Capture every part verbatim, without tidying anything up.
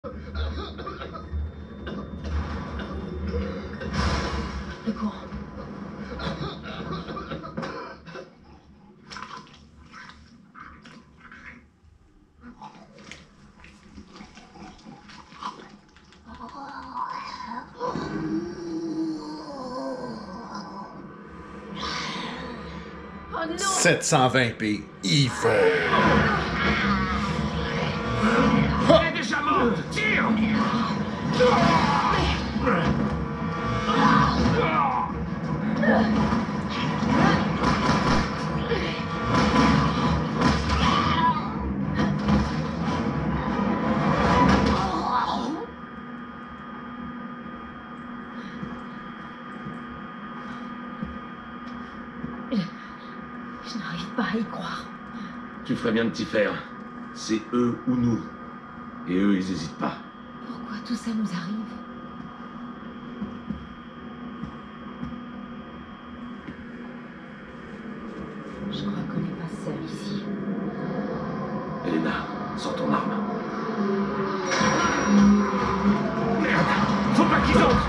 Le courant. Oh non! sept cent vingt p, Evil. Elle est déjà morte! Tire! Je n'arrive pas à y croire. Tu ferais bien de t'y faire. C'est eux ou nous. Et eux, ils hésitent pas. Pourquoi tout ça nous arrive? Je crois qu'on n'est pas seul ici. Elena, sors ton arme. Merde! Faut pas qu'ils entrent!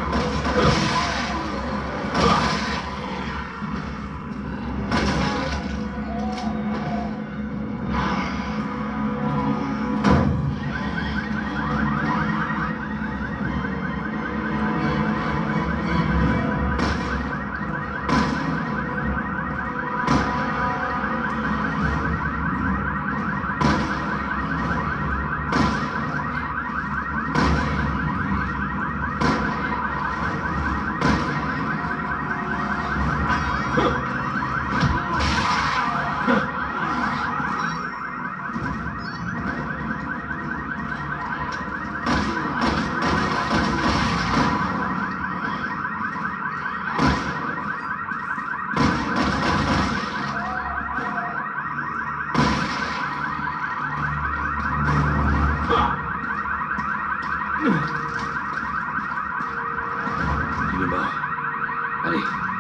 Il est mort. Allez.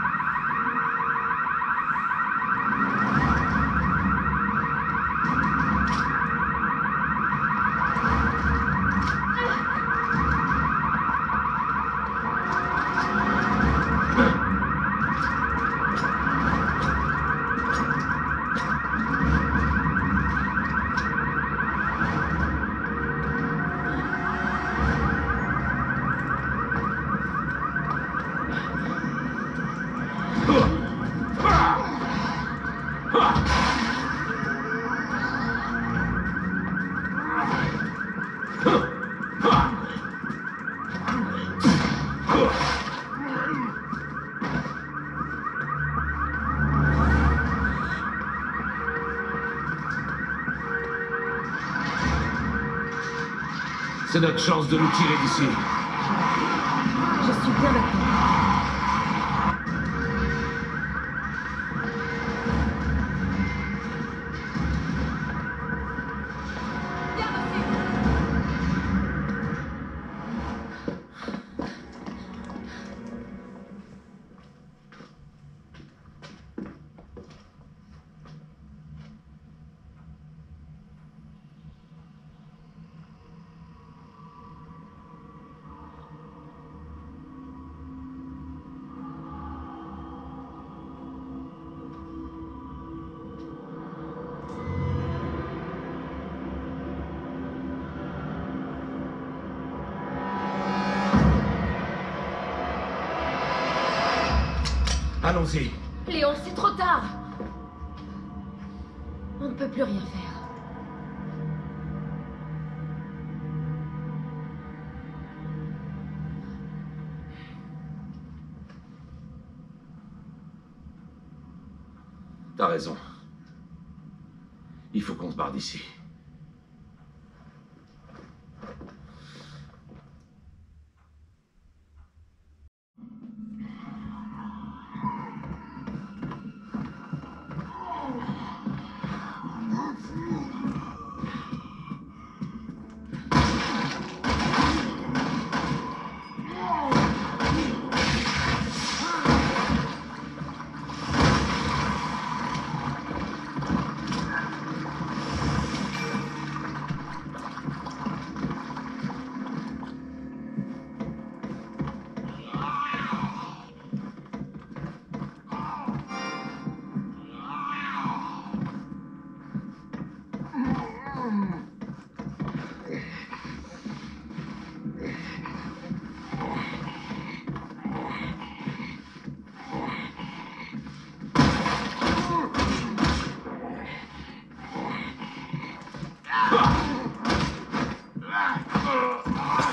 C'est notre chance de nous tirer d'ici. Je suis bien d'accord. Allons-y. Léon, c'est trop tard. On ne peut plus rien faire. T'as raison. Il faut qu'on se barre d'ici.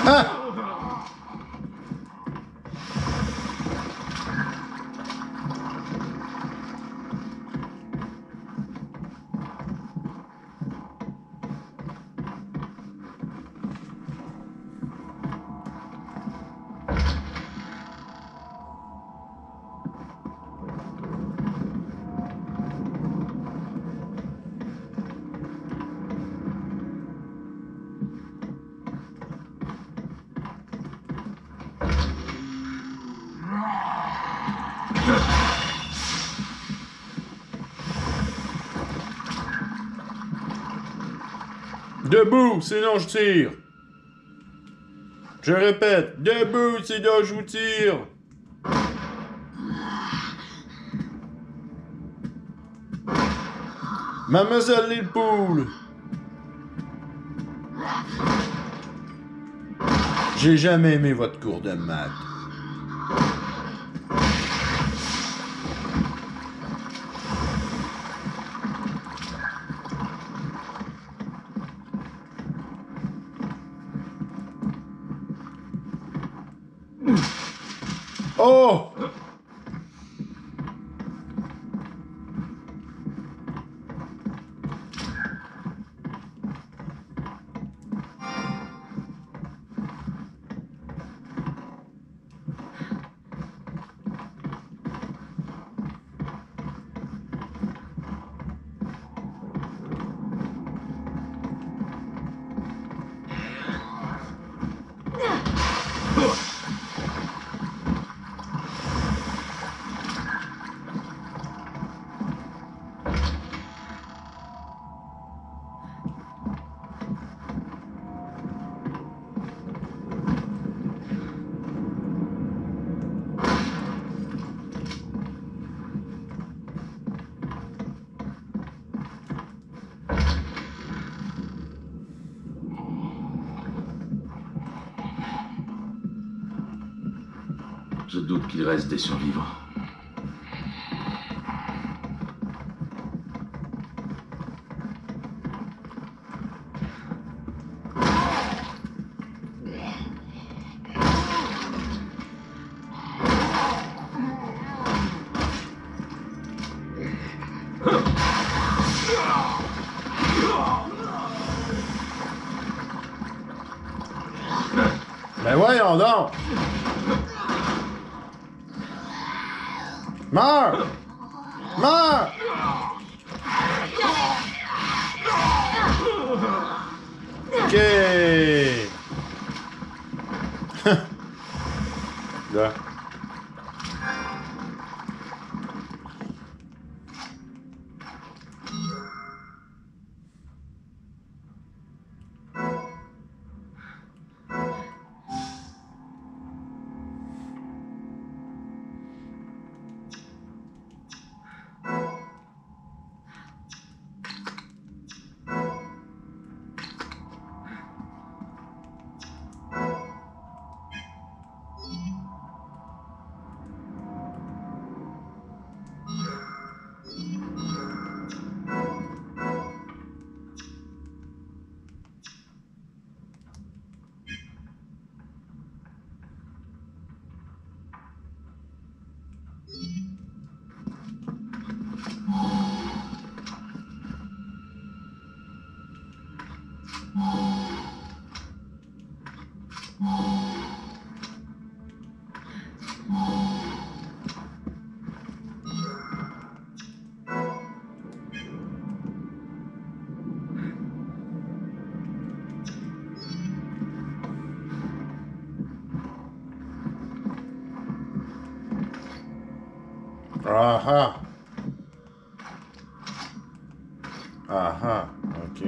Debout, sinon je tire. Je répète, debout, sinon je vous tire. Mademoiselle Lillepoule. J'ai jamais aimé votre cours de maths. Oh! Je doute qu'il reste des survivants. Ben voyons donc! Meurs! Meurs! Ok! Là. Aha. Aha, ok.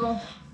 bon.